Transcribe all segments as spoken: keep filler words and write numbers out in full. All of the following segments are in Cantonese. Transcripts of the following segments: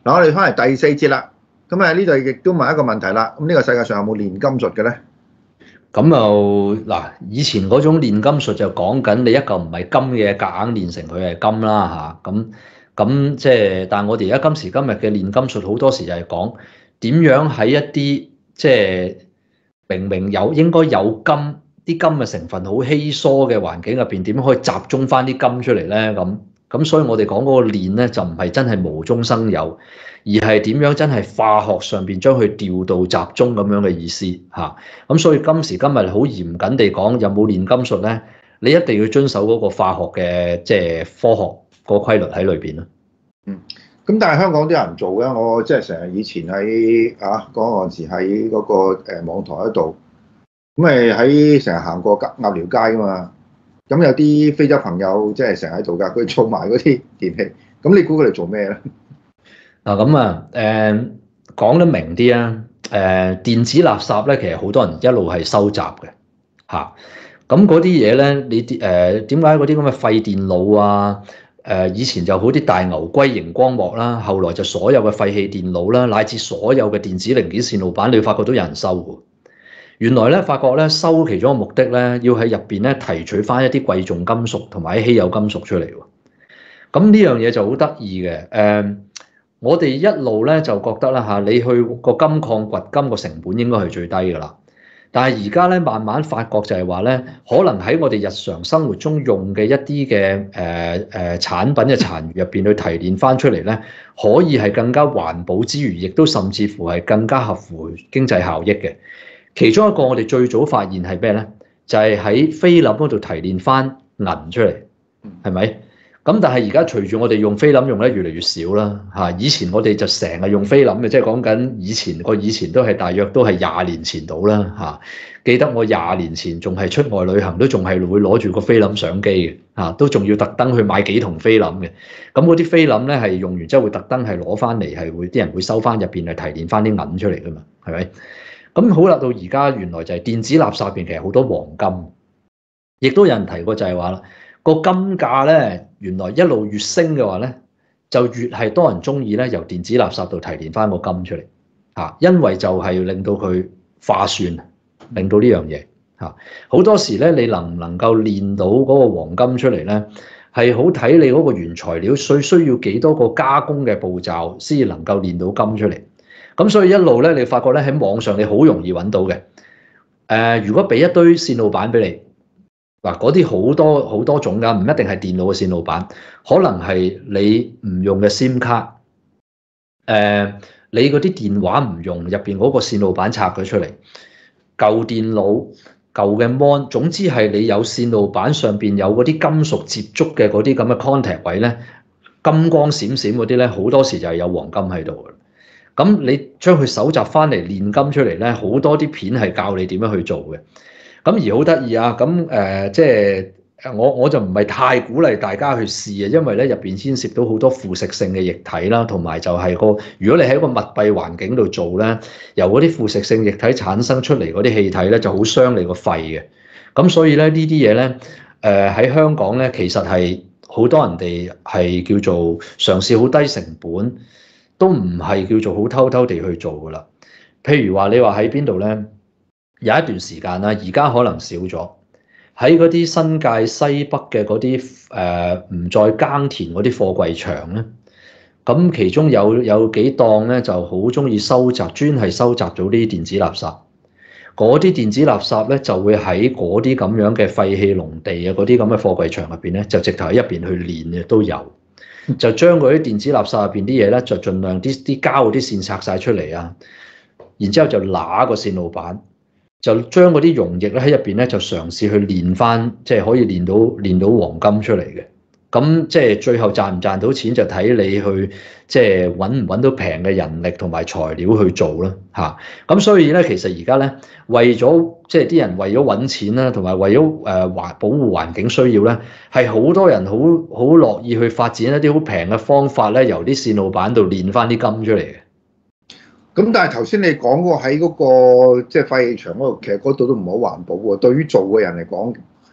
嗱，我哋翻嚟第四節啦。咁啊，呢度亦都問一個問題啦。咁呢個世界上有冇煉金術嘅咧？ 咁又嗱，以前嗰種煉金術就講緊你一嚿唔係金嘅夾硬煉成佢係金啦嚇。咁咁即係，但係我哋而家今時今日嘅煉金術好多時就係講點樣喺一啲即係明明有應該有金，啲金嘅成分好稀疏嘅環境入邊，點樣可以集中翻啲金出嚟咧？咁咁所以我哋講嗰個煉咧，就唔係真係無中生有，而係點樣真係化學上邊將佢調度集中咁樣嘅意思嚇。咁所以今時今日好嚴謹地講，有冇煉金術咧？你一定要遵守嗰個化學嘅即係科學個規律喺裏邊咯。 嗯，咁但係香港啲人做嘅，我即係成日以前喺啊嗰陣時喺嗰個誒網台嗰度，咁咪喺成日行過鴨鴨寮街噶嘛。咁有啲非洲朋友即係成日喺度㗎，佢做埋嗰啲電器。咁你估佢哋做咩咧？ 嗱咁啊，誒講得明啲啊，誒電子垃圾咧，其實好多人一路係收集嘅嚇。咁嗰啲嘢咧，你誒點解嗰啲咁嘅廢電腦啊？誒以前就好啲大牛龜熒光幕啦，後來就所有嘅廢棄電腦啦，乃至所有嘅電子零件線路板，你會發覺都有人收嘅。原來咧，發覺咧收其中嘅目的咧，要喺入邊咧提取翻一啲貴重金屬同埋稀有金屬出嚟喎。咁呢樣嘢就好得意嘅。誒，我哋一路咧就覺得啦嚇，你去個金礦掘金個成本應該係最低㗎啦。但係而家咧慢慢發覺就係話咧，可能喺我哋日常生活中用嘅一啲嘅誒誒產品嘅殘餘入邊去提煉翻出嚟咧，可以係更加環保之餘，亦都甚至乎係更加合乎經濟效益嘅。其中一個我哋最早發現係咩咧？就係喺菲林嗰度提煉翻銀出嚟，係咪？咁但係而家隨住我哋用菲林用得越嚟越少啦嚇。以前我哋就成日用菲林嘅，即係講緊以前個以前都係大約都係廿年前到啦嚇。記得我廿年前仲係出外旅行都仲係會攞住個菲林相機嘅嚇，都仲要特登去買幾筒菲林嘅。咁嗰啲菲林咧係用完之後會特登係攞翻嚟，係會啲人會收翻入邊去提煉翻啲銀出嚟噶嘛，係咪？咁好啦，到而家原來就係電子垃圾入邊其實好多黃金，亦都有人提過就係話啦，個金價咧原來一路越升嘅話咧，就越係多人中意咧由電子垃圾度提煉翻個金出嚟嚇，因為就係令到佢化算，令到呢樣嘢嚇。好多時咧，你能唔能夠煉到嗰個黃金出嚟咧，係好睇你嗰個原材料需需要幾多個加工嘅步驟先至能夠煉到金出嚟。咁所以一路咧，你發覺咧喺網上你好容易揾到嘅。誒、呃，如果俾一堆線路板俾你，嗱嗰啲好多好多種㗎，唔一定係電腦嘅線路板，可能係你唔用嘅 SIM 卡，誒、呃，你嗰啲電話唔用，入邊嗰個線路板拆咗出嚟，舊電腦、舊嘅 mon，總之係你有線路板上邊有嗰啲金屬接觸嘅嗰啲咁嘅 contact 位咧，金光閃閃嗰啲咧，好多時就係有黃金喺度嘅。咁你將佢搜集翻嚟煉金出嚟咧，好多啲片係教你點樣去做嘅。咁而好得意啊！咁誒、呃，即係我我就唔係太鼓勵大家去試啊，因為咧入邊牽涉到好多腐蝕性嘅液體啦，同埋就係個如果你喺一個密閉環境度做咧，由嗰啲腐蝕性液體產生出嚟嗰啲氣體咧，就好傷你個肺嘅。咁所以咧呢啲嘢咧，誒、呃、喺香港咧，其實係好多人哋係叫做嘗試好低成本。都唔係叫做好偷偷地去做噶啦。譬如話你話喺邊度咧，有一段時間啦，而家可能少咗。喺嗰啲新界西北嘅嗰啲誒唔再耕田嗰啲貨櫃場咧，咁其中有有幾檔咧就好中意收集，專係收集咗啲電子垃圾。嗰啲電子垃圾咧就會喺嗰啲咁樣嘅廢棄農地啊，嗰啲咁嘅貨櫃場入邊咧，就直頭喺入邊去煉嘅都有。就將嗰啲電子垃圾入邊啲嘢咧，就盡量啲啲膠嗰啲線拆晒出嚟啊，然之後就揦個線路板，就將嗰啲溶液咧喺入邊咧就嘗試去煉翻，即係可以煉到煉到黃金出嚟嘅。咁即係最後賺唔賺到錢就睇你去即係揾唔揾到平嘅人力同埋材料去做啦嚇。咁所以咧，其實而家咧為咗即係啲人為咗揾錢啦，同埋為咗誒環保護環境需要咧，係好多人好好樂意去發展一啲好平嘅方法咧，由啲線路板度煉翻啲金出嚟嘅。 咁但係頭先你講過喺嗰個即係廢棄場嗰度，其實嗰度都唔好環保喎。對於做嘅人嚟講，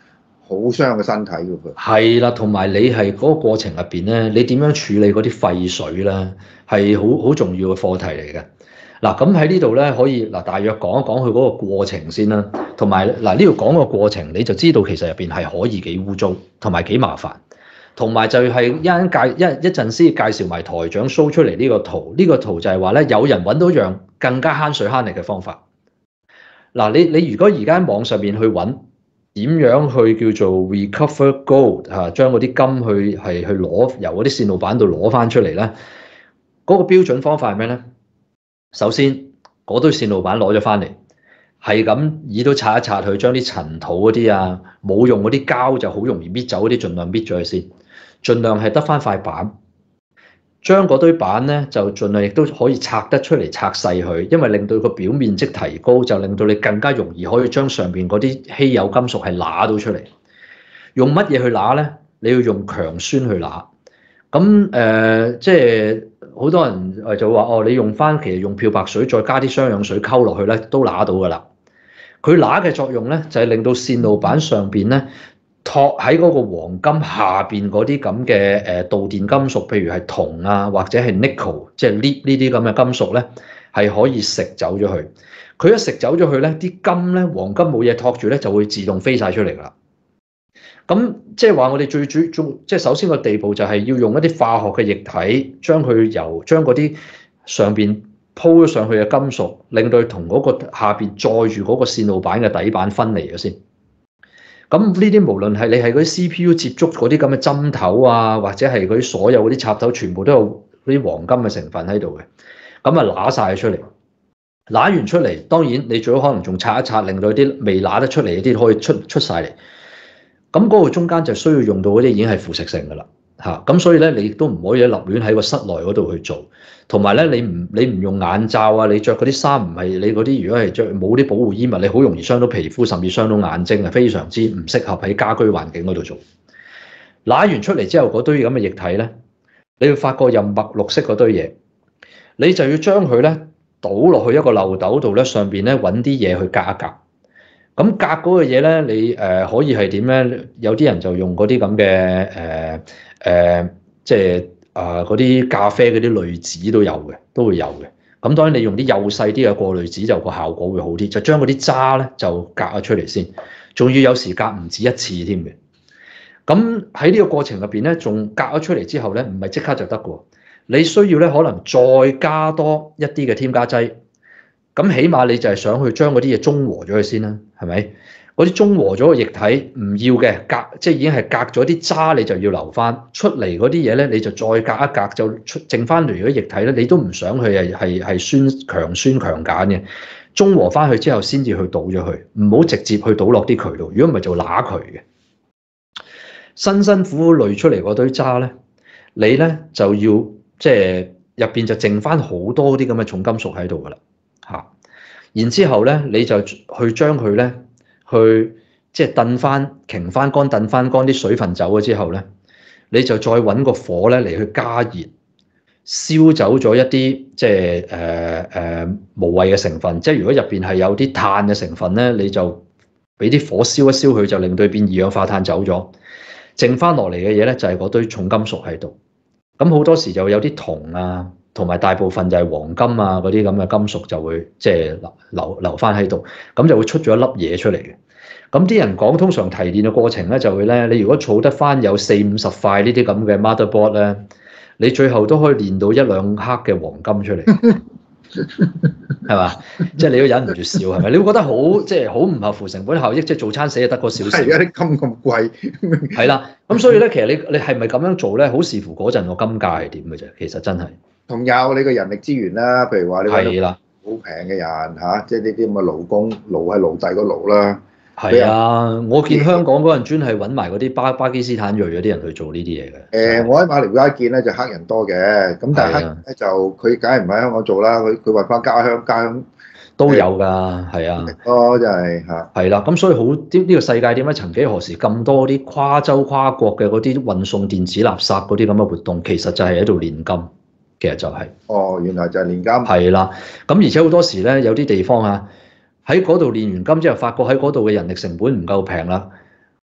好傷個身體㗎佢。 係啦，同埋你係嗰個過程入邊咧，你點樣處理嗰啲廢水咧，係好好重要嘅課題嚟嘅。嗱，咁喺呢度咧，可以嗱，大約講一講佢嗰個過程先啦。同埋嗱，呢度講個過程，你就知道其實入邊係可以幾污糟，同埋幾麻煩。同埋就係一陣介一一陣先介紹埋台長 show 出嚟呢個圖，呢、呢個圖就係話咧，有人揾到樣更加慳水慳力嘅方法。嗱，你你如果而家喺網上面去揾點樣去叫做 recover gold 嚇，將嗰啲金去係去攞由嗰啲線路板度攞翻出嚟咧，嗰、嗰個標準方法係咩咧？首先嗰堆線路板攞咗翻嚟，係咁以刀擦一擦佢，將啲塵土嗰啲啊冇用嗰啲膠就好容易搣走嗰啲，盡量搣咗佢先。盡量係得翻塊板，將嗰堆板咧就盡量亦都可以拆得出嚟，拆細佢，因為令到個表面積提高，就令到你更加容易可以將上邊嗰啲稀有金屬係揦到出嚟。用乜嘢去揦咧？你要用強酸去揦。咁誒、呃，即係好多人誒就話哦，你用翻其實用漂白水再加啲雙氧水溝落去咧，都揦到㗎啦。佢揦嘅作用咧，就係、是、令到線路板上邊咧，托喺嗰個黃金下邊嗰啲咁嘅誒導電金屬，譬如係銅啊，或者係 nickel，即係 lead 呢啲咁嘅金屬咧，係可以食走咗去。佢一食走咗去咧，啲金咧黃金冇嘢托住咧，就會自動飛晒出嚟㗎啦。咁即係話我哋最主要，即係首先個地步就係要用一啲化學嘅液體，將佢由將嗰啲上邊鋪咗上去嘅金屬，令到佢同嗰個下邊載住嗰個線路板嘅底板分離咗先。咁呢啲無論係你係嗰啲 C P U 接觸嗰啲咁嘅針頭啊，或者係嗰啲所有嗰啲插頭，全部都有嗰啲黃金嘅成分喺度嘅。咁啊揦晒出嚟，揦完出嚟，當然你最好可能仲擦一擦，令到啲未揦得出嚟嗰啲可以出出曬嚟。咁嗰個中間就需要用到嗰啲已經係腐蝕性㗎啦，嚇！咁所以咧，你亦都唔可以立亂喺個室內嗰度去做。同埋咧，你唔你唔用眼罩啊，你着嗰啲衫唔係你嗰啲，如果係着冇啲保護衣物，你好容易傷到皮膚，甚至傷到眼睛啊，非常之唔適合喺家居環境嗰度做。揦完出嚟之後，嗰堆咁嘅液體咧，你會發覺有墨綠色嗰堆嘢，你就要將佢咧倒落去一個漏斗度咧，上邊咧揾啲嘢去隔一隔。咁隔嗰個嘢咧，你誒、呃、可以係點咧？有啲人就用嗰啲咁嘅誒誒，即係啊嗰啲咖啡嗰啲濾紙都有嘅，都會有嘅。咁當然你用啲幼細啲嘅過濾紙就個效果會好啲，就將嗰啲渣咧就隔咗出嚟先，仲要有時隔唔止一次添嘅。咁喺呢個過程入邊咧，仲隔咗出嚟之後咧，唔係即刻就得嘅，你需要咧可能再加多一啲嘅添加劑。咁起碼你就係想去將嗰啲嘢中和咗佢先啦，係咪？嗰啲中和咗嘅液體唔要嘅隔，即係已經係隔咗啲渣，你就要留翻出嚟嗰啲嘢咧，你就再隔一隔就出剩翻嚟嗰啲液體咧，你都唔想去係係係酸強酸強鹼嘅，中和翻去之後先至去倒咗佢，唔好直接去倒落啲渠度，如果唔係就揦渠嘅。辛辛苦苦濾出嚟嗰堆渣咧，你咧就要即係入邊就剩翻好多啲咁嘅重金屬喺度噶啦。嚇，然之後咧，你就去將佢咧，去即係燉翻、擎翻乾、燉翻乾啲水分走咗之後咧，你就再揾個火咧嚟去加熱，燒走咗一啲即係誒誒無謂嘅成分。即係如果入邊係有啲碳嘅成分咧，你就俾啲火燒一燒佢，就令到變二氧化碳走咗，剩翻落嚟嘅嘢咧就係嗰堆重金屬喺度。咁好多時就有啲銅啊。同埋大部分就係黃金啊，嗰啲咁嘅金屬就會即係留留留翻喺度，咁就會出咗一粒嘢出嚟嘅。咁啲人講通常提煉嘅過程咧，就會咧，你如果儲得翻有四五十塊呢啲咁嘅 motherboard 咧，你最後都可以煉到一兩克嘅黃金出嚟，係嘛？即係你都忍唔住笑係咪？你會覺得好即係好唔合乎成本效益，即係做餐死就得個少少。 係啊，啲金咁貴。 係啦，咁所以咧，其實你你係咪咁樣做咧？好視乎嗰陣個金價係點嘅啫。其實真係。 同有你個人力資源啦，譬如話你揾到好平嘅人嚇，即係呢啲咁嘅勞工，勞係奴隸個勞啦。 係啊，我見香港嗰陣專係揾埋嗰啲巴巴基斯坦裔嗰啲人去做呢啲嘢嘅。 誒，我喺馬寮街見咧就黑人多嘅，咁但係黑人咧就佢梗係唔喺香港做啦，佢佢揾翻家鄉家鄉都有㗎，係啊。 哦，真係嚇。係啦，咁所以好啲呢個世界點解曾幾何時咁多啲跨州跨國嘅嗰啲運送電子垃圾嗰啲咁嘅活動，其實就係喺度煉金。其實就係、是， 哦，原來就係煉金。 係啦，咁而且好多時咧，有啲地方啊，喺嗰度煉完金之後，發覺喺嗰度嘅人力成本唔夠平啦，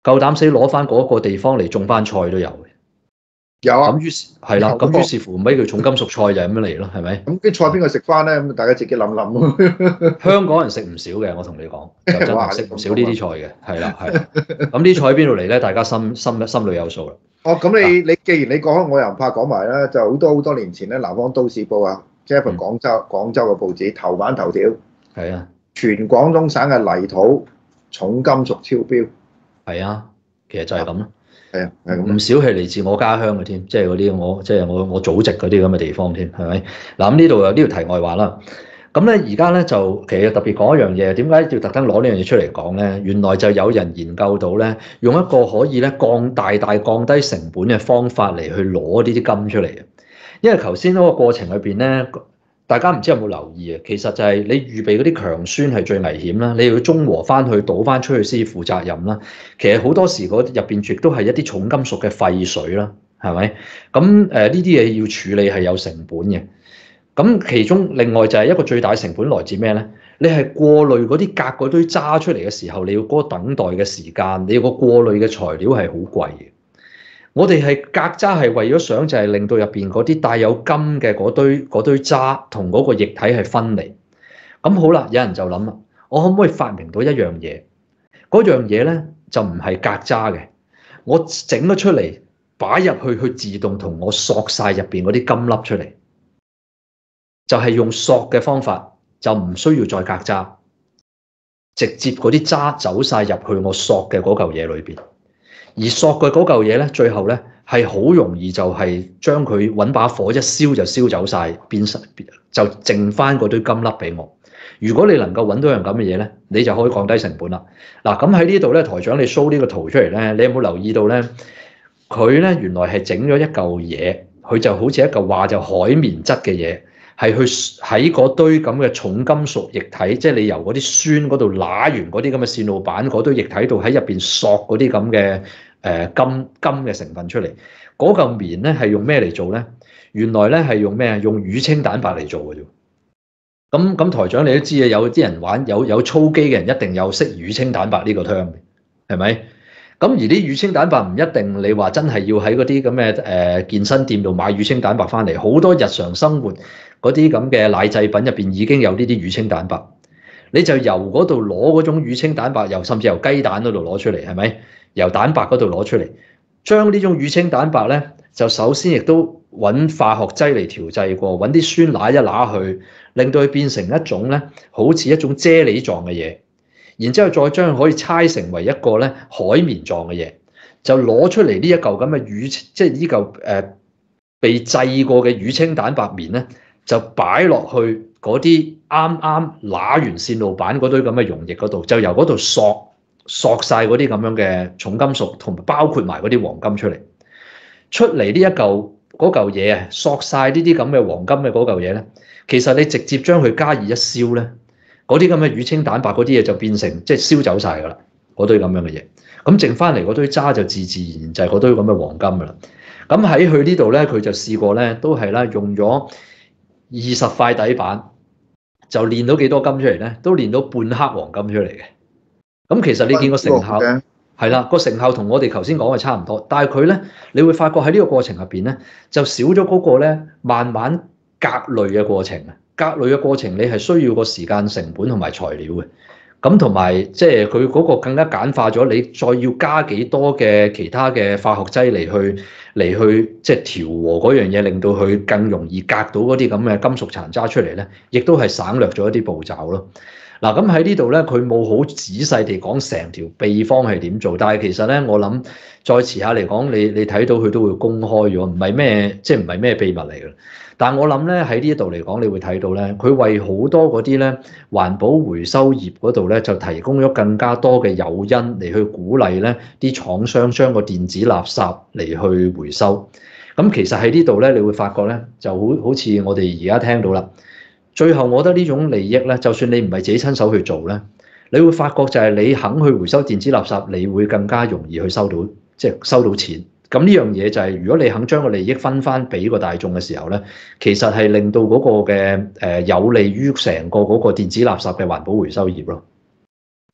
夠膽死攞翻嗰個地方嚟種班菜都有嘅。 有啊， 咁於是係啦，咁於是乎咪叫重金屬菜就係咁樣嚟咯，係咪？ 咁啲菜邊個食翻咧？咁大家自己諗諗咯。 香港人食唔少嘅，我同你講，就真係食唔少呢啲菜嘅，係啦係啦。咁啲菜邊度嚟咧？大家心心心裏有數啦。 哦，咁你你既然你講，我又唔怕講埋啦。就好多好多年前咧，《南方都市報》啊，即係一份廣州廣州嘅報紙，頭版頭條係啊， 全廣東省嘅泥土重金屬超標。 係啊，其實就係咁咯。 係啊，係咁。 唔少係嚟自我家鄉嘅添，即係嗰啲我即係我我祖籍嗰啲咁嘅地方添，係咪？嗱咁呢度有呢條題外話啦。咁咧而家咧就其實特別講一樣嘢，點解要特登攞呢樣嘢出嚟講咧？原來就有人研究到咧，用一個可以咧降大大降低成本嘅方法嚟去攞呢啲金出嚟嘅。因為頭先嗰個過程裏邊咧，大家唔知有冇留意啊？其實就係你預備嗰啲強酸係最危險啦，你要中和翻去倒翻出去先負責任啦。其實好多時嗰入邊亦都係一啲重金屬嘅廢水啦，係咪？咁誒呢啲嘢要處理係有成本嘅。咁其中另外就係一個最大成本來自咩咧？你係過濾嗰啲隔嗰堆渣出嚟嘅時候，你要嗰個等待嘅時間，你要個過濾嘅材料係好貴嘅。我哋係隔渣係為咗想就係令到入邊嗰啲帶有金嘅嗰堆嗰堆渣同嗰個液體係分離。咁好啦，有人就諗啦，我可唔可以發明到一樣嘢？嗰樣嘢咧就唔係隔渣嘅，我整咗出嚟擺入去，去自動同我索晒入邊嗰啲金粒出嚟。就係用索嘅方法，就唔需要再隔渣，直接嗰啲渣走晒入去我索嘅嗰嚿嘢裏邊。而索嘅嗰嚿嘢咧，最後咧係好容易就係將佢揾把火一燒就燒走晒，變實就剩翻嗰堆金粒俾我。如果你能夠揾到樣咁嘅嘢咧，你就可以降低成本啦。嗱，咁喺呢度咧，台長你 show 呢個圖出嚟咧，你有冇留意到咧？佢咧原來係整咗一嚿嘢，佢就好似一嚿話就海綿質嘅嘢。係去喺嗰堆咁嘅重金屬液體，即係你由嗰啲酸嗰度揦完嗰啲咁嘅線路板嗰堆液體度喺入邊索嗰啲咁嘅誒金金嘅成分出嚟。嗰嚿棉咧係用咩嚟做咧？原來咧係用咩啊？用乳清蛋白嚟做嘅啫。咁咁台長你都知啊，有啲人玩有有操機嘅人一定有識乳清蛋白呢個 term 嘅，係咪？咁而啲乳清蛋白唔一定你話真係要喺嗰啲咁嘅誒健身店度買乳清蛋白翻嚟，好多日常生活嗰啲咁嘅奶製品入邊已經有呢啲乳清蛋白，你就由嗰度攞嗰種乳清蛋白，由甚至由雞蛋嗰度攞出嚟，係咪？由蛋白嗰度攞出嚟，將呢種乳清蛋白咧，就首先亦都揾化學劑嚟調製過，揾啲酸拿一拿去，令到佢變成一種咧，好似一種啫喱狀嘅嘢。然之後再將佢可以猜成為一個咧海綿狀嘅嘢，就攞出嚟呢一嚿咁嘅乳，即係呢嚿誒被製過嘅乳清蛋白棉咧，就擺落去嗰啲啱啱揦完線路板嗰堆咁嘅溶液嗰度，就由嗰度索索晒嗰啲咁樣嘅重金屬，同埋包括埋嗰啲黃金出嚟。出嚟呢一嚿嗰嚿嘢啊，索晒呢啲咁嘅黃金嘅嗰嚿嘢咧，其實你直接將佢加熱一燒咧。嗰啲咁嘅乳清蛋白嗰啲嘢就變成即係燒走晒㗎啦，嗰堆咁樣嘅嘢，咁剩翻嚟嗰堆渣就自自然然就係嗰堆咁嘅黃金㗎啦。咁喺佢呢度咧，佢就試過咧，都係啦，用咗二十塊底板，就練到幾多金出嚟咧？都練到半克黃金出嚟嘅。咁其實你見個成效係啦，個成效同我哋頭先講嘅差唔多，但係佢咧，你會發覺喺呢個過程入邊咧，就少咗嗰個咧慢慢隔濾嘅過程啊。隔濾嘅過程，你係需要個時間成本同埋材料嘅，咁同埋即係佢嗰個更加簡化咗，你再要加幾多嘅其他嘅化學劑嚟去嚟去即係調和嗰樣嘢，令到佢更容易隔到嗰啲咁嘅金屬殘渣出嚟咧，亦都係省略咗一啲步驟咯。嗱，咁喺呢度咧，佢冇好仔細地講成條秘方係點做，但係其實咧，我諗再遲下嚟講，你你睇到佢都會公開咗，唔係咩即係唔係咩秘密嚟嘅。但係我諗咧喺呢一度嚟講，你會睇到咧，佢為好多嗰啲咧環保回收業嗰度咧，就提供咗更加多嘅誘因嚟去鼓勵咧啲廠商將個電子垃圾嚟去回收。咁其實喺呢度咧，你會發覺咧，就好好似我哋而家聽到啦。最後，我覺得呢種利益咧，就算你唔係自己親手去做咧，你會發覺就係你肯去回收電子垃圾，你會更加容易去收到，即係收到錢。咁呢樣嘢就係，如果你肯將個利益分翻俾個大眾嘅時候咧，其實係令到嗰個嘅誒有利於成個嗰個電子垃圾嘅環保回收業咯。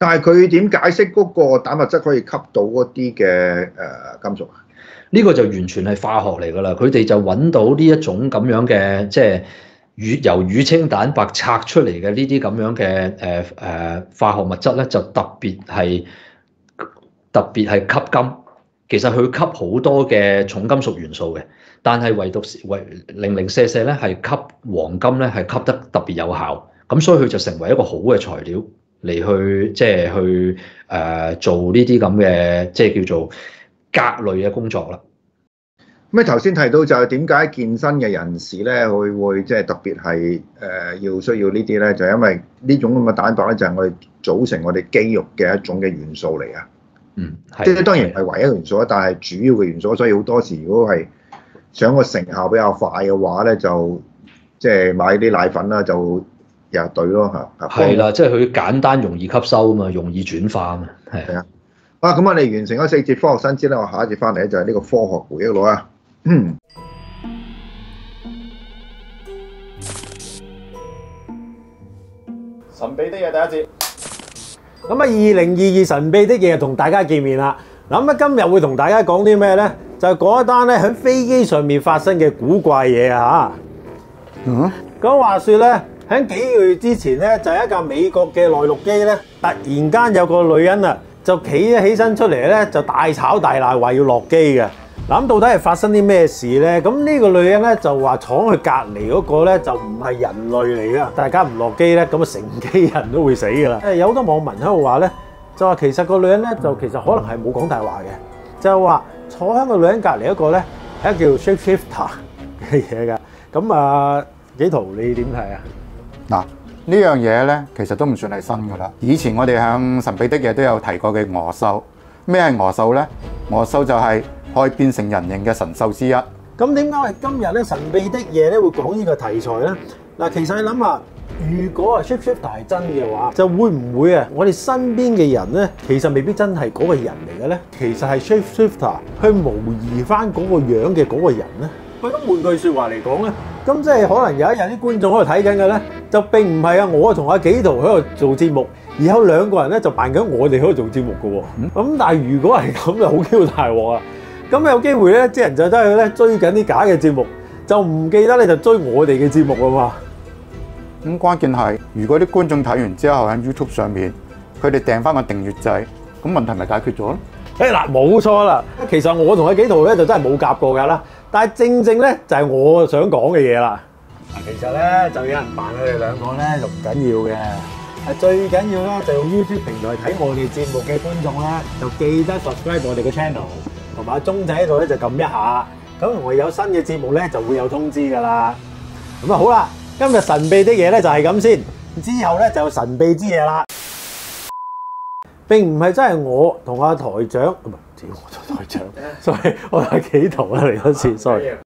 但係佢點解釋嗰個蛋白質可以吸到嗰啲嘅誒金屬啊？ 呢個就完全係化學嚟㗎啦，佢哋就揾到呢一種咁樣嘅，即係乳由乳清蛋白拆出嚟嘅呢啲咁樣嘅誒誒化學物質咧，就特別係特別係吸金。其實佢吸好多嘅重金屬元素嘅，但係唯獨唯零零舍舍咧係吸黃金咧係吸得特別有效，咁所以佢就成為一個好嘅材料嚟去即係去誒、呃、做呢啲咁嘅即係叫做鎘類嘅工作啦。 咁你頭先提到就係點解健身嘅人士咧會會即係特別係誒、呃、要需要呢啲咧，就係、因為呢種咁嘅蛋白咧就係我哋組成我哋肌肉嘅一種嘅元素嚟啊。 嗯， 即係當然唔係唯一元素，但係主要嘅元素，所以好多時如果係想個成效比較快嘅話咧，就即係買啲奶粉啦，就日日對咯嚇。 係啦，即係佢簡單容易吸收啊嘛，容易轉化啊嘛，係啊。啊，咁我哋完成咗四節科學新知咧，我下一節翻嚟咧就係呢個科學回憶錄啊。嗯。 神秘的嘢第一節。咁啊，二零二二神秘的嘢同大家見面啦。嗱咁啊，今日會同大家講啲咩咧？就係講一單咧喺飛機上面發生嘅古怪嘢啊嚇。嗯。咁話説咧，喺幾個月之前咧，就係一架美國嘅內陸機咧，突然間有個女人啊，就企咗起身出嚟咧，就大吵大鬧話要落機嘅。嗱咁到底係發生啲咩事咧？咁呢個女人咧就話闖去隔離嗰個咧就唔係人類嚟噶，大家唔落機咧，咁啊成機人都會死噶啦。誒有好多網民喺度話咧，就話其實個女人咧就其實可能係冇講大話嘅，就話坐喺個女人隔離一個咧係一個叫 shapeshifter 嘅嘢噶。咁啊幾圖你點睇啊？ 嗱，呢樣嘢咧其實都唔算係新噶啦。以前我哋向神秘的嘢都有提過嘅鵝獸。咩係鵝獸咧？鵝獸就係可以變成人形嘅神獸之一。 咁點解我哋今日咧神秘的嘢咧會講呢個題材咧？嗱，其實你諗下，如果啊 shapeshifter 係真嘅話，就會唔會啊我哋身邊嘅人咧，其實未必真係嗰個人嚟嘅咧？其實係 shapeshifter 去模擬翻嗰個樣嘅嗰個人咧？喂，咁換句説話嚟講咧，咁即係可能有一日啲觀眾喺度睇緊嘅咧，就並唔係啊我同阿紀陶喺度做節目。而有兩個人咧就扮緊我哋喺度做節目嘅喎，咁、嗯、但係如果係咁就好 Q 大鑊啊！咁有機會咧，啲人就真係咧追緊啲假嘅節目，就唔記得咧就追我哋嘅節目啊嘛。 咁、嗯、關鍵係，如果啲觀眾睇完之後喺 YouTube 上面，佢哋訂翻個訂閱制，咁問題咪解決咗咯？ 誒嗱，冇錯啦。其實我同阿紀陶咧就真係冇夾過㗎啦，但係正正咧就係我想講嘅嘢啦。嗱，其實咧就有人扮佢哋兩個咧就唔緊要嘅。最緊要咧就用 YouTube 平台睇我哋節目嘅觀眾咧，就記得 subscribe 我哋嘅 channel， 同埋鐘仔喺度咧就撳一下，咁我有新嘅節目咧就會有通知噶啦。咁啊好啦，今日神秘的嘢咧就係咁先，之後咧就有神秘之嘢啦。並唔係真係我同阿台長，唔係，我做台長，sorry，我係紀陶啦嚟嗰次 ，sorry。